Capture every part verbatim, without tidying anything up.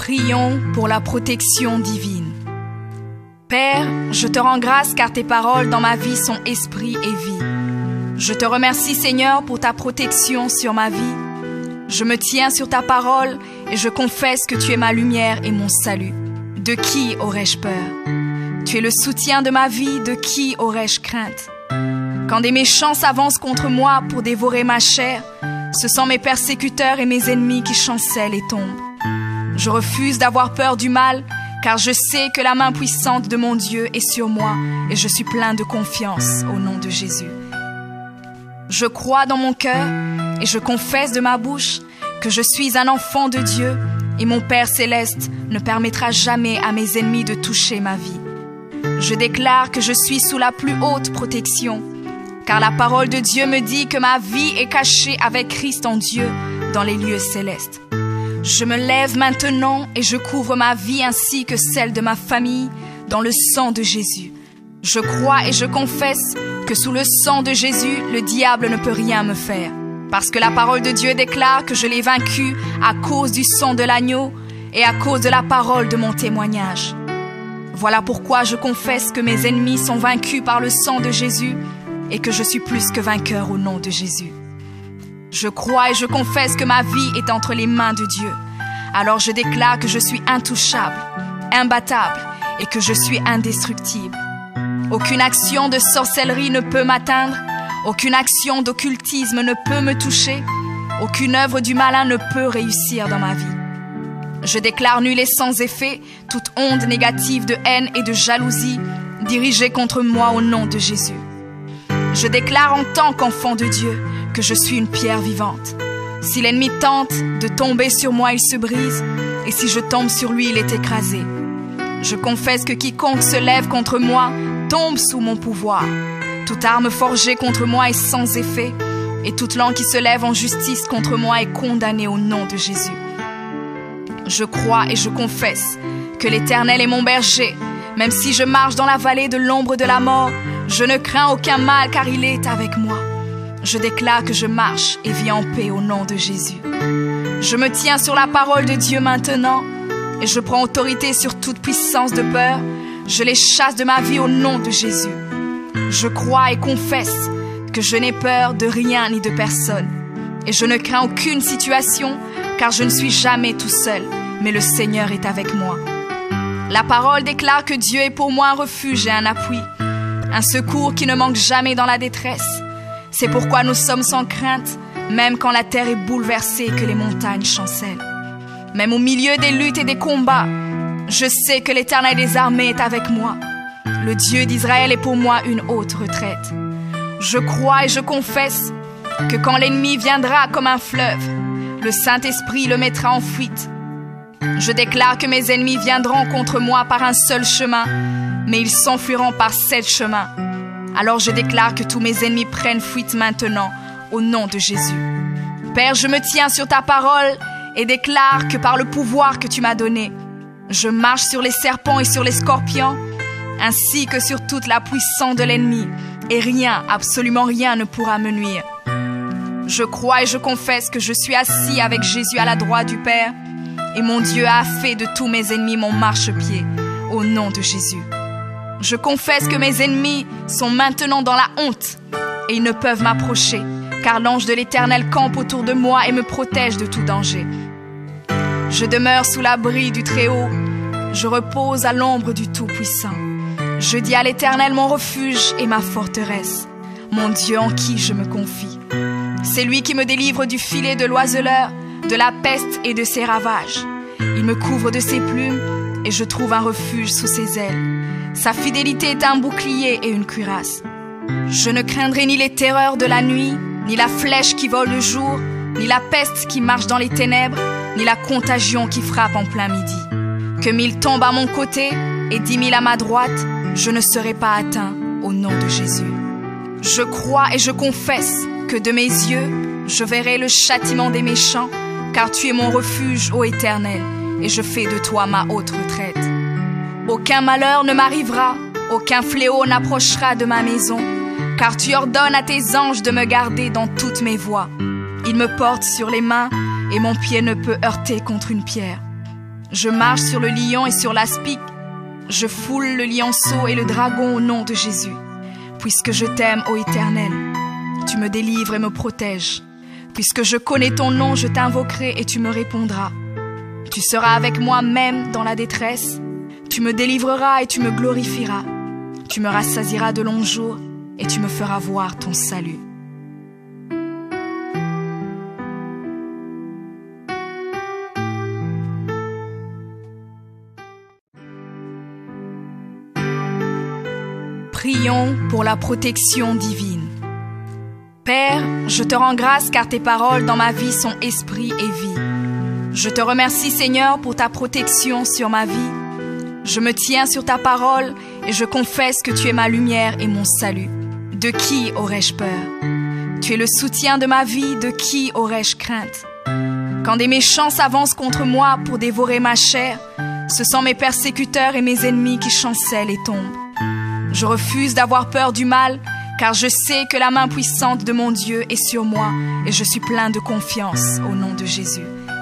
Prions pour la protection divine. Père, je te rends grâce car tes paroles dans ma vie sont esprit et vie. Je te remercie Seigneur pour ta protection sur ma vie. Je me tiens sur ta parole et je confesse que tu es ma lumière et mon salut. De qui aurais-je peur? Tu es le soutien de ma vie, de qui aurais-je crainte? Quand des méchants s'avancent contre moi pour dévorer ma chair, ce sont mes persécuteurs et mes ennemis qui chancellent et tombent. Je refuse d'avoir peur du mal, car je sais que la main puissante de mon Dieu est sur moi et je suis plein de confiance au nom de Jésus. Je crois dans mon cœur et je confesse de ma bouche que je suis un enfant de Dieu et mon Père céleste ne permettra jamais à mes ennemis de toucher ma vie. Je déclare que je suis sous la plus haute protection, car la parole de Dieu me dit que ma vie est cachée avec Christ en Dieu dans les lieux célestes. Je me lève maintenant et je couvre ma vie ainsi que celle de ma famille dans le sang de Jésus. Je crois et je confesse que sous le sang de Jésus, le diable ne peut rien me faire. Parce que la parole de Dieu déclare que je l'ai vaincu à cause du sang de l'agneau et à cause de la parole de mon témoignage. Voilà pourquoi je confesse que mes ennemis sont vaincus par le sang de Jésus et que je suis plus que vainqueur au nom de Jésus. Je crois et je confesse que ma vie est entre les mains de Dieu. Alors je déclare que je suis intouchable, imbattable et que je suis indestructible. Aucune action de sorcellerie ne peut m'atteindre, aucune action d'occultisme ne peut me toucher, aucune œuvre du malin ne peut réussir dans ma vie. Je déclare nul et sans effet toute onde négative de haine et de jalousie dirigée contre moi au nom de Jésus. Je déclare en tant qu'enfant de Dieu que je suis une pierre vivante. Si l'ennemi tente de tomber sur moi, il se brise, et si je tombe sur lui, il est écrasé. Je confesse que quiconque se lève contre moi tombe sous mon pouvoir. Toute arme forgée contre moi est sans effet, et toute langue qui se lève en justice contre moi est condamnée au nom de Jésus. Je crois et je confesse que l'Éternel est mon berger. Même si je marche dans la vallée de l'ombre de la mort, je ne crains aucun mal car il est avec moi. Je déclare que je marche et vis en paix au nom de Jésus. Je me tiens sur la parole de Dieu maintenant et je prends autorité sur toute puissance de peur. Je les chasse de ma vie au nom de Jésus. Je crois et confesse que je n'ai peur de rien ni de personne. Et je ne crains aucune situation car je ne suis jamais tout seul, mais le Seigneur est avec moi. La parole déclare que Dieu est pour moi un refuge et un appui, un secours qui ne manque jamais dans la détresse. C'est pourquoi nous sommes sans crainte, même quand la terre est bouleversée et que les montagnes chancellent. Même au milieu des luttes et des combats, je sais que l'Éternel des armées est avec moi. Le Dieu d'Israël est pour moi une haute retraite. Je crois et je confesse que quand l'ennemi viendra comme un fleuve, le Saint-Esprit le mettra en fuite. Je déclare que mes ennemis viendront contre moi par un seul chemin, mais ils s'enfuiront par sept chemins. Alors je déclare que tous mes ennemis prennent fuite maintenant, au nom de Jésus. Père, je me tiens sur ta parole et déclare que par le pouvoir que tu m'as donné, je marche sur les serpents et sur les scorpions, ainsi que sur toute la puissance de l'ennemi, et rien, absolument rien ne pourra me nuire. Je crois et je confesse que je suis assis avec Jésus à la droite du Père, et mon Dieu a fait de tous mes ennemis mon marchepied, au nom de Jésus. Je confesse que mes ennemis sont maintenant dans la honte, et ils ne peuvent m'approcher, car l'ange de l'Éternel campe autour de moi et me protège de tout danger. Je demeure sous l'abri du Très-Haut, je repose à l'ombre du Tout-Puissant. Je dis à l'Éternel mon refuge et ma forteresse, mon Dieu en qui je me confie. C'est lui qui me délivre du filet de l'oiseleur, de la peste et de ses ravages. Il me couvre de ses plumes et je trouve un refuge sous ses ailes. Sa fidélité est un bouclier et une cuirasse. Je ne craindrai ni les terreurs de la nuit, ni la flèche qui vole le jour, ni la peste qui marche dans les ténèbres, ni la contagion qui frappe en plein midi. Que mille tombent à mon côté et dix mille à ma droite, je ne serai pas atteint au nom de Jésus. Je crois et je confesse que de mes yeux, je verrai le châtiment des méchants, car tu es mon refuge, ô Éternel, et je fais de toi ma haute retraite. Aucun malheur ne m'arrivera, aucun fléau n'approchera de ma maison, car tu ordonnes à tes anges de me garder dans toutes mes voies. Ils me portent sur les mains, et mon pied ne peut heurter contre une pierre. Je marche sur le lion et sur l'aspic. Je foule le lionceau et le dragon au nom de Jésus. Puisque je t'aime, ô Éternel, tu me délivres et me protèges. Puisque je connais ton nom, je t'invoquerai et tu me répondras. Tu seras avec moi même dans la détresse. Tu me délivreras et tu me glorifieras. Tu me rassasieras de longs jours et tu me feras voir ton salut. Prions pour la protection divine. Père, je te rends grâce car tes paroles dans ma vie sont esprit et vie. Je te remercie Seigneur pour ta protection sur ma vie. Je me tiens sur ta parole et je confesse que tu es ma lumière et mon salut. De qui aurais-je peur? Tu es le soutien de ma vie, de qui aurais-je crainte? Quand des méchants s'avancent contre moi pour dévorer ma chair, ce sont mes persécuteurs et mes ennemis qui chancellent et tombent. Je refuse d'avoir peur du mal, car je sais que la main puissante de mon Dieu est sur moi et je suis plein de confiance au nom de Jésus.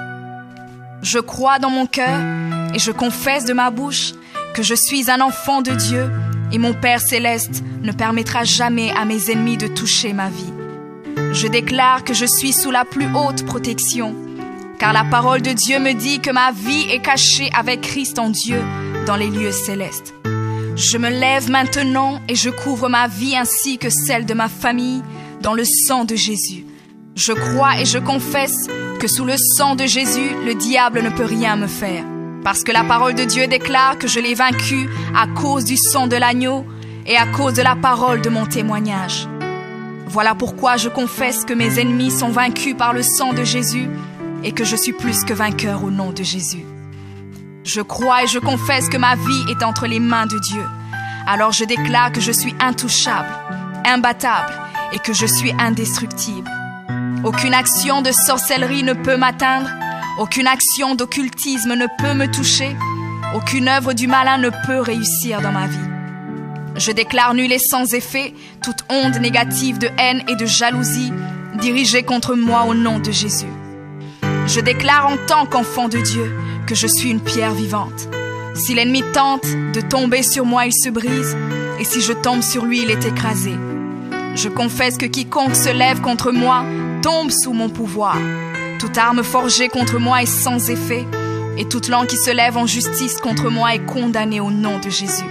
Je crois dans mon cœur et je confesse de ma bouche que je suis un enfant de Dieu et mon Père céleste ne permettra jamais à mes ennemis de toucher ma vie. Je déclare que je suis sous la plus haute protection, car la parole de Dieu me dit que ma vie est cachée avec Christ en Dieu dans les lieux célestes. Je me lève maintenant et je couvre ma vie ainsi que celle de ma famille dans le sang de Jésus. Je crois et je confesse que sous le sang de Jésus, le diable ne peut rien me faire. Parce que la parole de Dieu déclare que je l'ai vaincu à cause du sang de l'agneau et à cause de la parole de mon témoignage. Voilà pourquoi je confesse que mes ennemis sont vaincus par le sang de Jésus et que je suis plus que vainqueur au nom de Jésus. Je crois et je confesse que ma vie est entre les mains de Dieu. Alors je déclare que je suis intouchable, imbattable et que je suis indestructible. Aucune action de sorcellerie ne peut m'atteindre, aucune action d'occultisme ne peut me toucher, aucune œuvre du malin ne peut réussir dans ma vie. Je déclare nul et sans effet toute onde négative de haine et de jalousie dirigée contre moi au nom de Jésus. Je déclare en tant qu'enfant de Dieu que je suis une pierre vivante. Si l'ennemi tente de tomber sur moi, il se brise, et si je tombe sur lui, il est écrasé. Je confesse que quiconque se lève contre moi tombe sous mon pouvoir. Toute arme forgée contre moi est sans effet, et toute langue qui se lève en justice contre moi est condamnée au nom de Jésus.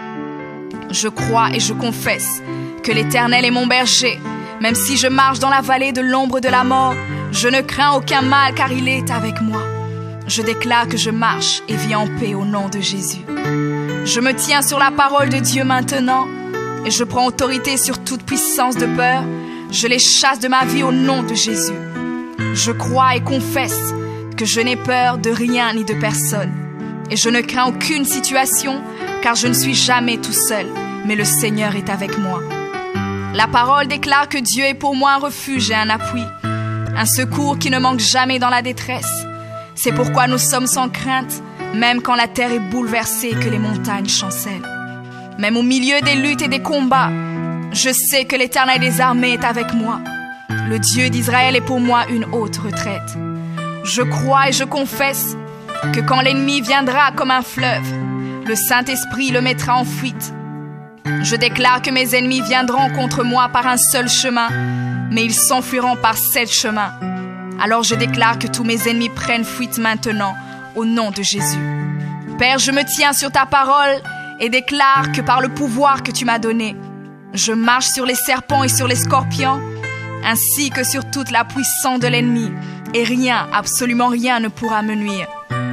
Je crois et je confesse que l'Éternel est mon berger. Même si je marche dans la vallée de l'ombre de la mort, je ne crains aucun mal car il est avec moi. Je déclare que je marche et vis en paix au nom de Jésus. Je me tiens sur la parole de Dieu maintenant et je prends autorité sur toute puissance de peur. Je les chasse de ma vie au nom de Jésus. Je crois et confesse que je n'ai peur de rien ni de personne. Et je ne crains aucune situation car je ne suis jamais tout seul, mais le Seigneur est avec moi. La parole déclare que Dieu est pour moi un refuge et un appui, un secours qui ne manque jamais dans la détresse. C'est pourquoi nous sommes sans crainte, même quand la terre est bouleversée et que les montagnes chancellent. Même au milieu des luttes et des combats, je sais que l'Éternel des armées est avec moi. Le Dieu d'Israël est pour moi une haute retraite. Je crois et je confesse que quand l'ennemi viendra comme un fleuve, le Saint-Esprit le mettra en fuite. Je déclare que mes ennemis viendront contre moi par un seul chemin, mais ils s'enfuiront par sept chemins. Alors je déclare que tous mes ennemis prennent fuite maintenant, au nom de Jésus. Père, je me tiens sur ta parole et déclare que par le pouvoir que tu m'as donné, je marche sur les serpents et sur les scorpions, ainsi que sur toute la puissance de l'ennemi, et rien, absolument rien ne pourra me nuire.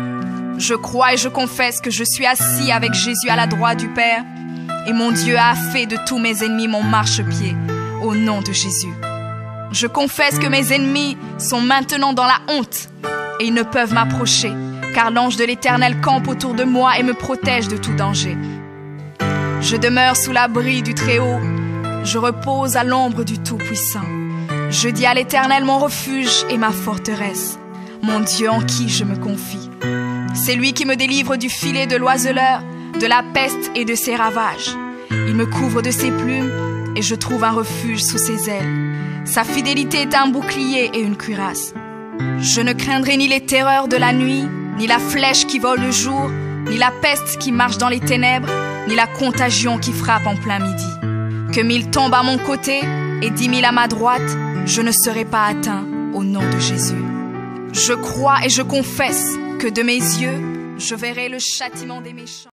Je crois et je confesse que je suis assis avec Jésus à la droite du Père, et mon Dieu a fait de tous mes ennemis mon marchepied, au nom de Jésus. Je confesse que mes ennemis sont maintenant dans la honte et ils ne peuvent m'approcher, car l'ange de l'Éternel campe autour de moi et me protège de tout danger. Je demeure sous l'abri du Très-Haut, je repose à l'ombre du Tout-Puissant. Je dis à l'Éternel mon refuge et ma forteresse, mon Dieu en qui je me confie. C'est lui qui me délivre du filet de l'oiseleur, de la peste et de ses ravages. Il me couvre de ses plumes et je trouve un refuge sous ses ailes. Sa fidélité est un bouclier et une cuirasse. Je ne craindrai ni les terreurs de la nuit, ni la flèche qui vole le jour, ni la peste qui marche dans les ténèbres, ni la contagion qui frappe en plein midi. Que mille tombent à mon côté et dix mille à ma droite, je ne serai pas atteint au nom de Jésus. Je crois et je confesse que de mes yeux, je verrai le châtiment des méchants.